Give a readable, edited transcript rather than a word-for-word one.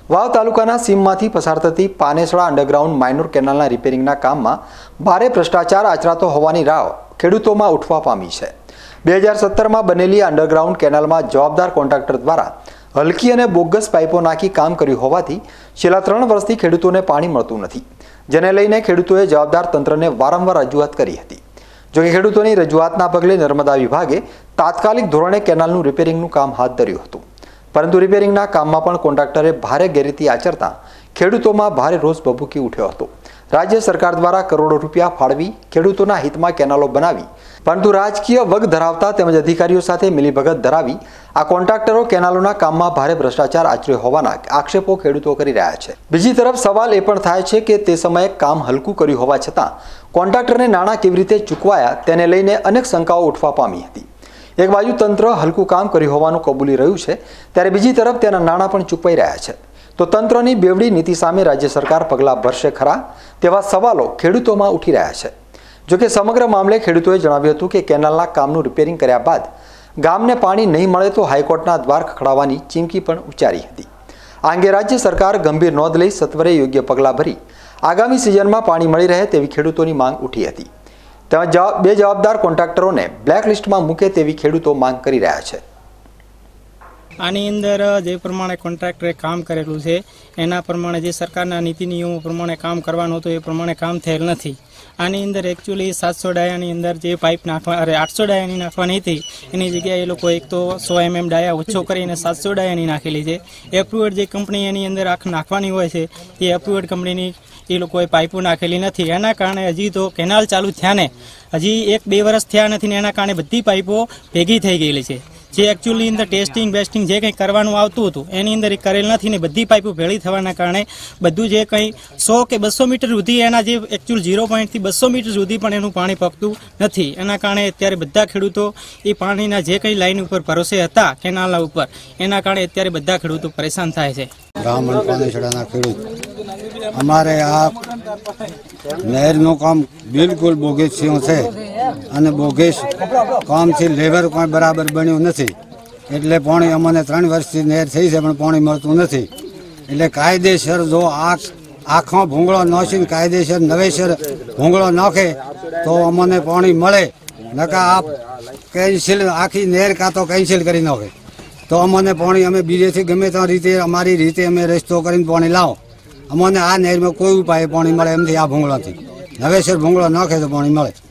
વાવ તાલુકાના સીમમાંથી પસાર થતી પાનેસરા અંડરગ્રાઉન્ડ માઇનોર કેનાલના રિપેરિંગના કામમાં ભારે ભ્રષ્ટાચાર આચરાતો હોવાની રાવ ખેડૂતોમાં ઉઠવા પામી છે। 2017માં બનેલી અંડરગ્રાઉન્ડ કેનાલમાં જવાબદાર કોન્ટ્રાક્ટર દ્વારા હલકી અને બોગસ પાઇપો નાખી કામ કર્યું હોવાથી છેલ્લા 3 વર્ષથી ખેડૂતોને પાણી મળતું નથી, જેને લઈને ખેડૂતોએ જવાબદાર તંત્રને વારંવાર રજૂઆત કરી હતી। જો કે ખેડૂતોની રજૂઆતના પગલે નર્મદા વિભાગે તાત્કાલિક ધોરણે કેનાલનું રિપેરિંગનું કામ હાથ ધર્યું હતું, પરંતુ રિપેરિંગના કામમાં પણ કોન્ટ્રાક્ટરે ભારે ગેરરીતિ આચરતા ખેડૂતોમાં ભારે રોષ ભભૂકી ઉઠ્યો હતો। રાજ્ય સરકાર દ્વારા કરોડો રૂપિયા ફાળવી ખેડૂતોના હિતમાં કેનાલો બનાવી, પરંતુ રાજકીય વગ ધરાવતા તેમજ અધિકારીઓ સાથે મિલીભગત ધરાવી આ કોન્ટ્રાક્ટરો કેનાલોના કામમાં ભારે ભ્રષ્ટાચાર આચર્યો હોવાના આક્ષેપો ખેડૂતો કરી રહ્યા છે। બીજી તરફ સવાલ એ પણ થાય છે કે તે સમયે કામ હલકું કર્યું હોવા છતાં કોન્ટ્રાક્ટરને નાણાં કેવી રીતે ચૂકવાયા તેને લઈને અનેક શંકાઓ ઉઠવા પામી હતી। એક બાજુ તંત્ર હલકું કામ કર્યું હોવાનું કબૂલી રહ્યું છે, ત્યારે બીજી તરફ તેના નાણાં પણ ચૂકવાઈ રહ્યા છે। તો તંત્રની બેવડી નીતિ સામે રાજ્ય સરકાર પગલાં ભરશે ખરા તેવા સવાલો ખેડૂતોમાં ઉઠી રહ્યા છે। જોકે સમગ્ર મામલે ખેડૂતોએ જણાવ્યું હતું કે કેનાલના કામનું રિપેરિંગ કર્યા બાદ ગામને પાણી નહીં મળે તો હાઈકોર્ટના દ્વાર ખખડાવવાની ચીમકી પણ ઉચ્ચારી હતી। આ અંગે રાજ્ય સરકાર ગંભીર નોંધ લઈ સત્વરે યોગ્ય પગલાં ભરી આગામી સિઝનમાં પાણી મળી રહે તેવી ખેડૂતોની માંગ ઉઠી હતી। તેમજ બે જવાબદાર કોન્ટ્રાક્ટરોને બ્લેકલિસ્ટમાં મૂકે તેવી ખેડૂતો માંગ કરી રહ્યા છે। આની અંદર જે પ્રમાણે કોન્ટ્રાક્ટરે કામ કરેલું છે એના પ્રમાણે જે સરકારના નીતિ નિયમો પ્રમાણે કામ કરવાનું હતું એ પ્રમાણે કામ થયેલ નથી। આની અંદર એકચ્યુઅલી 700 ડાયાની અંદર જે પાઇપ નાખવા 800 ડાયાની નાખવાની હતી એની જગ્યાએ એ લોકો એક તો 100 mm ડાયા ઓછો કરીને 700 ડાયાની નાખેલી છે। એપ્રુવડ જે કંપની એની અંદર નાખવાની હોય છે એ એપ્રુવડ કંપનીની એ લોકોએ પાઇપો નાખેલી નથી। એના કારણે હજી તો કેનાલ ચાલુ થયા ને હજી 1-2 વર્ષ થયા નથી ને એના કારણે બધી પાઇપો ભેગી થઈ ગયેલી છે। જે એકચ્યુઅલી અંદર ટેસ્ટિંગ બેસ્ટિંગ જે કંઈ કરવાનું આવતું હતું એની અંદર એ કરેલ નથી ને બધી પાઇપો ભેળી થવાના કારણે બધું જે કંઈ 100 કે 200 મીટર સુધી એના જે એકચ્યુઅલ 0 પોઈન્ટથી 200 મીટર સુધી પણ એનું પાણી પકતું નથી। એના કારણે અત્યારે બધા ખેડૂતો એ પાણીના જે કંઈ લાઈન ઉપર ભરોસે હતા કેનાલના ઉપર એના કારણે અત્યારે બધા ખેડૂતો પરેશાન થાય છે। બ્રાહ્મણ પાનેસરાના ખેડૂત અમારે આ નહેરનું કામ બિલકુલ બોગસ છે અને બોગસ કામથી લેબર કોઈ બરાબર બન્યું નથી, એટલે પાણી અમને 3 વર્ષથી નહેર થઈ છે પણ પાણી મળતું નથી। એટલે કાયદેસર જો આખો ભૂંગળો નાખીને કાયદેસર નવેસર ભૂંગળો નાખે તો અમને પાણી મળે, નકા આ કેન્સલ આખી નહેર કાં તો કેન્સલ કરી નાખે તો અમને પાણી અમે બીજેથી ગમે ત્યાં રીતે અમારી રીતે અમે રસ્તો કરીને પાણી લાવો। અમને આ નહેરમાં કોઈ ઉપાય પાણી મળે એમથી આ ભૂંગળાથી નવેસર ભૂંગળો નાખે તો પાણી મળે।